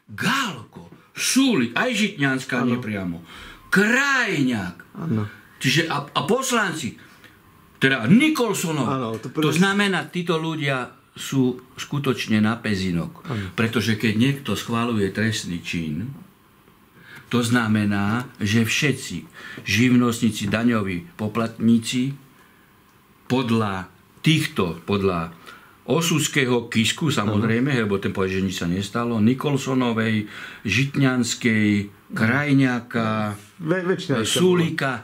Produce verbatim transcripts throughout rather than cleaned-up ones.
Gálko, Súlik, aj Žitňanská nepriamo, Krajňák. Áno. Čiže a, a poslanci, teda Nikolsonov, áno, to, to znamená, títo ľudia sú skutočne na pezinok. Áno. Pretože keď niekto schvaľuje trestný čin, to znamená, že všetci živnostníci, daňoví poplatníci podľa týchto, podľa Osuského, Kisku, samozrejme, lebo ten povedal, že nič sa nestalo, Nikolsonovej, Žitňanskej, Krajňáka, Ve, Súlika.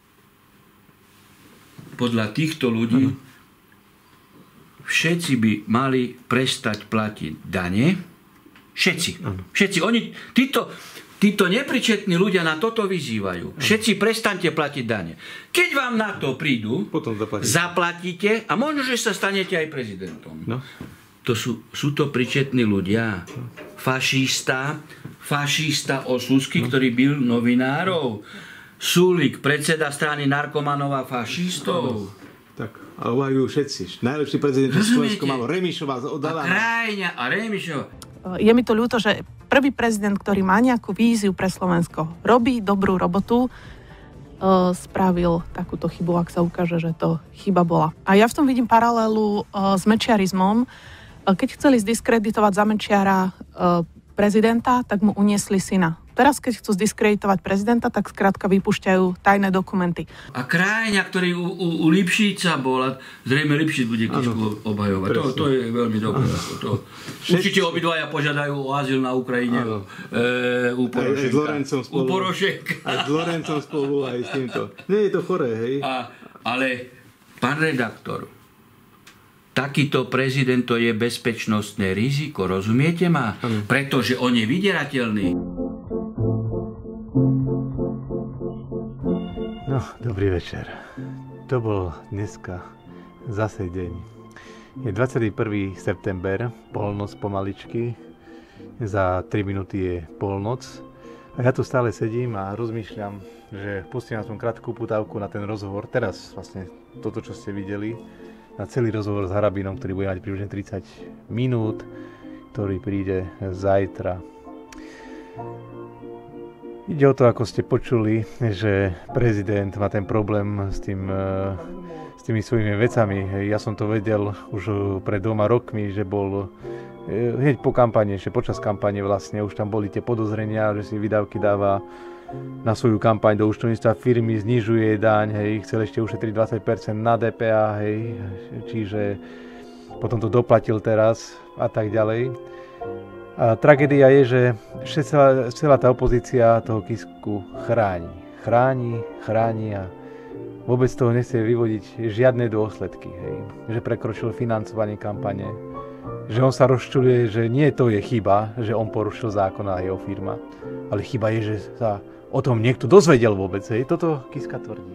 Podľa týchto ľudí ano. Všetci by mali prestať platiť dane. Všetci. Ano. Všetci. Oni, títo, títo nepričetní ľudia na toto vyzývajú. Ano. Všetci prestaňte platiť dane. Keď vám na to prídu, potom zaplatíte a možno, že sa stanete aj prezidentom. No. To sú, sú to pričetní ľudia. Fašista, fašista Osusky, no. ktorý bil novinárov. Súlik, predseda strany narkomanov a fašistov. No. Tak, a uvajú všetci. Najlepší prezident Slovensko malo Remišová. A Krajňa a Remišová. Je mi to ľúto, že prvý prezident, ktorý má nejakú víziu pre Slovensko, robí dobrú robotu, spravil takúto chybu, ak sa ukáže, že to chyba bola. A ja v tom vidím paralelu s mečiarizmom. Keď chceli zdiskreditovať za Mečiara prezidenta, tak mu uniesli syna. Teraz, keď chcú zdiskreditovať prezidenta, tak skrátka vypúšťajú tajné dokumenty. A Krajňa, ktorý u, u, u Lipšica bol, a zrejme Lipšic bude Kisku obhajovať. To, to je veľmi dobré. To, určite obidvaja požiadajú o azyl na Ukrajine. E, u Porošenka. U Porošenka. A s Lorencom spolu aj s týmto. Nie je to choré, hej? A, ale, pán redaktor, takýto prezident to je bezpečnostné riziko, rozumiete ma? Ano. Pretože on je vydierateľný. No, dobrý večer. To bol dneska zase deň. Je dvadsiateho prvého september, polnoc pomaličky. Za tri minúty je polnoc. A ja tu stále sedím a rozmýšľam, že pustím na tom krátku putávku na ten rozhovor. Teraz vlastne toto, čo ste videli, na celý rozhovor s Harabinom, ktorý bude mať približne tridsať minút, ktorý príde zajtra. Ide o to, ako ste počuli, že prezident má ten problém s, tým, s tými svojimi vecami. Ja som to vedel už pred dvoma rokmi, že bol hneď po kampane, že počas kampane vlastne už tam boli tie podozrenia, že si výdavky dáva na svoju kampaň do účtovníctva firmy, znižuje daň, hej, chcel ešte ušetriť dvadsať percent na dé pé á, hej, čiže potom to doplatil teraz a tak ďalej. A tragédia je, že celá, celá tá opozícia toho Kisku chráni. Chráni, chráni a vôbec toho nechce vyvodiť žiadne dôsledky. Hej. Že prekročil financovanie kampane. Že on sa rozčuľuje, že nie to je chyba, že on porušil zákon a jeho firma. Ale chyba je, že sa o tom niekto dozvedel vôbec. Hej. Toto Kiska tvrdí.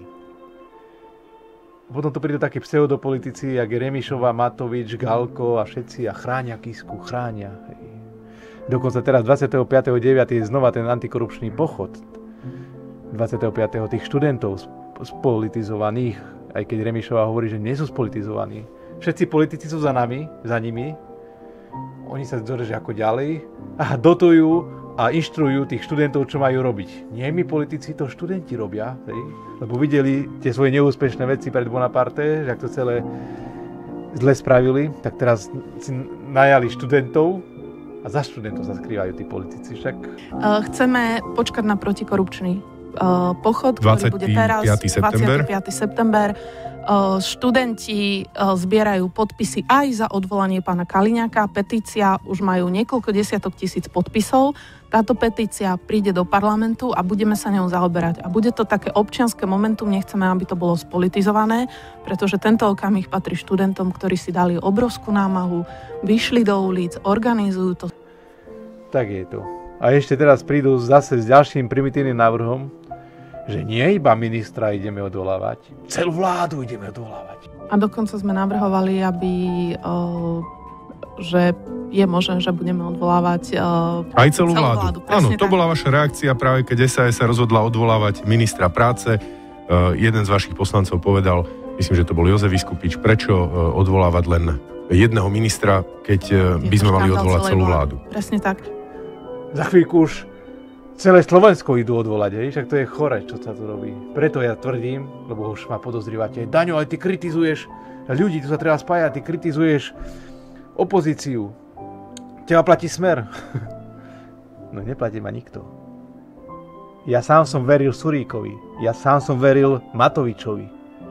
Potom to prídu takí pseudopolitici, jak Remišová, Matovič, Galko a všetci a chránia Kisku, chránia. Hej. Dokonca teraz dvadsiateho piateho deviateho je znova ten antikorupčný pochod. dvadsiateho piateho tých študentov spolitizovaných, aj keď Remišová hovorí, že nie sú spolitizovaní. Všetci politici sú za nami, za nimi. Oni sa držia ako ďalej a dotujú a inštruujú tých študentov, čo majú robiť. Nie my politici, to študenti robia. Hej? Lebo videli tie svoje neúspešné veci pred Bonaparte, že ak to celé zle spravili, tak teraz si najali študentov, a za študentov sa skrývajú tí politici však. Chceme počkať na protikorupčný uh, pochod, ktorý bude teraz dvadsiateho piateho september. Uh, študenti uh, zbierajú podpisy aj za odvolanie pána Kaliňáka. Petícia už majú niekoľko desiatok tisíc podpisov. Táto petícia príde do parlamentu a budeme sa ňou zaoberať. A bude to také občianske momentum, nechceme, aby to bolo spolitizované, pretože tento okamih patrí študentom, ktorí si dali obrovskú námahu, vyšli do ulic, organizujú to. Tak je to. A ešte teraz prídu zase s ďalším primitívnym návrhom, že nie iba ministra ideme odvolávať, celú vládu ideme odvolávať. A dokonca sme navrhovali, aby... Uh, že je možné, že budeme odvolávať uh, aj celú, celú vládu. vládu. Áno, to tak. Bola vaša reakcia práve, keď es a es sa rozhodla odvolávať ministra práce. Uh, jeden z vašich poslancov povedal, myslím, že to bol Jozef Viskupič, prečo uh, odvolávať len jedného ministra, keď uh, by sme mali odvolať celú vládu. Presne tak. Za chvíľku už celé Slovensko idú odvolať, hej? Však to je chore, čo sa tu robí. Preto ja tvrdím, lebo už ma podozrívate, Daňo, ale ty kritizuješ ľudí, tu sa treba spájať, ty kritizuješ opozíciu. Teba platí Smer. No neplatí ma nikto. Ja sám som veril Suríkovi, ja sám som veril Matovičovi.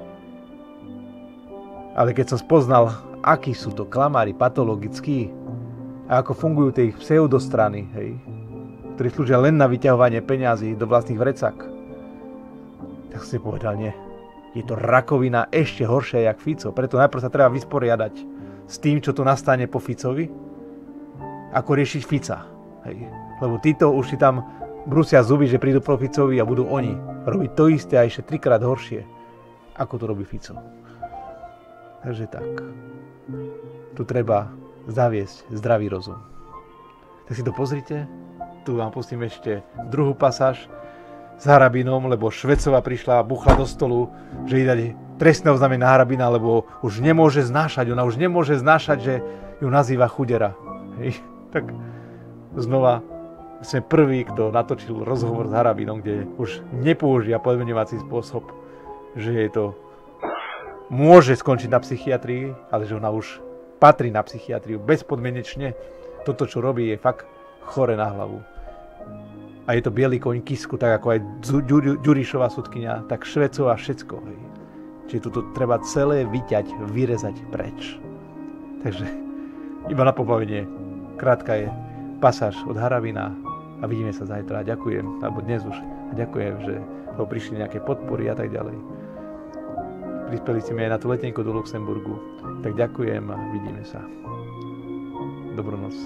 Ale keď som spoznal, akí sú to klamári patologickí a ako fungujú tie ich pseudostrany, hej, ktorí slúžia len na vyťahovanie peňazí do vlastných vrecák, tak som si povedal, nie. Je to rakovina ešte horšia jak Fico. Preto najprv sa treba vysporiadať s tým, čo tu nastane po Ficovi, ako riešiť Fica. Hej. Lebo títo už si tam brusia zuby, že prídu po Ficovi a budú oni robiť to isté a ešte trikrát horšie, ako to robí Fico. Takže tak. Tu treba zaviesť zdravý rozum. Tak si to pozrite. Tu vám pustím ešte druhú pasáž s Harabinom, lebo Švecová prišla a buchla do stolu, že ide dať trestné oznámenie na Harabina, lebo už nemôže znášať. Ona už nemôže znášať, že ju nazýva chudera. Hej. Tak znova sme prvý, kto natočil rozhovor s Harabinom, kde už nepoužia podmenovací spôsob, že je to môže skončiť na psychiatrii, ale že ona už patrí na psychiatriu bezpodmienečne. Toto, čo robí, je fakt chore na hlavu. A je to biely koň Kisku, tak ako aj Ďurišová sudkyňa, tak Švecová všetko. Hej. Čiže toto treba celé vyťať, vyrezať preč. Takže iba na pobavenie. Krátka je pasáž od Harabina a vidíme sa zajtra. Ďakujem, alebo dnes už. A ďakujem, že to prišli nejaké podpory a tak ďalej. Prispeli si mi aj na tú letenku do Luxemburgu. Tak ďakujem a vidíme sa. Dobrú noc.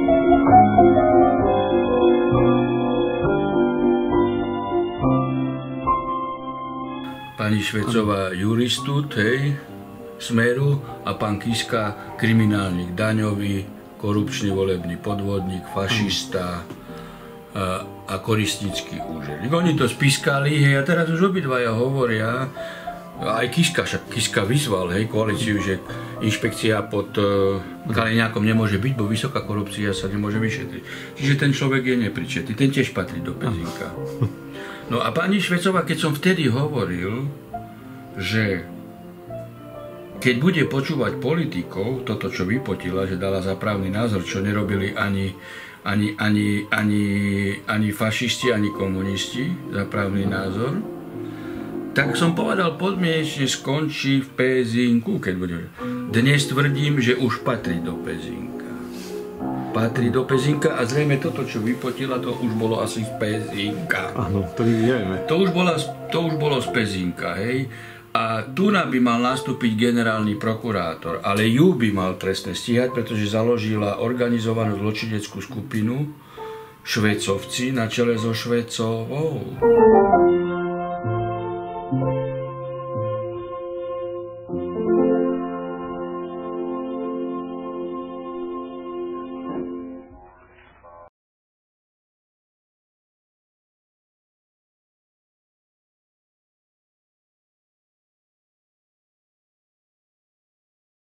Pani Švecová juristút, hej, Smeru a pán Kiska kriminálnik, daňový, korupčný volebný podvodník, fašista a, a koristnický úželík. Oni to spiskali, hej, a teraz už obidvaja hovoria. Aj Kiska, však Kiska vyzval, hej, koalíciu, že inšpekcia pod uh, Kaliňákom nemôže byť, bo vysoká korupcia sa nemôže vyšetriť. Čiže ten človek je nepričetný, ten tiež patrí do Pezinka. No a pani Švecová, keď som vtedy hovoril, že keď bude počúvať politikov, toto čo vypotila, že dala za právny názor, čo nerobili ani, ani, ani, ani, ani fašisti, ani komunisti, za právny názor, tak som povedal, podmienečne skončí v Pezinku, keď bude. Dnes tvrdím, že už patrí do Pezinka. Patrí do Pezinka a zrejme toto, čo vypotila, to už bolo asi z Pezinka. Áno, to nevieme. To už, bola, to už bolo z Pezinka, hej. A tu by mal nastúpiť generálny prokurátor, ale ju by mal trestne stíhať, pretože založila organizovanú zločineckú skupinu Švecovci na čele so Švecovou.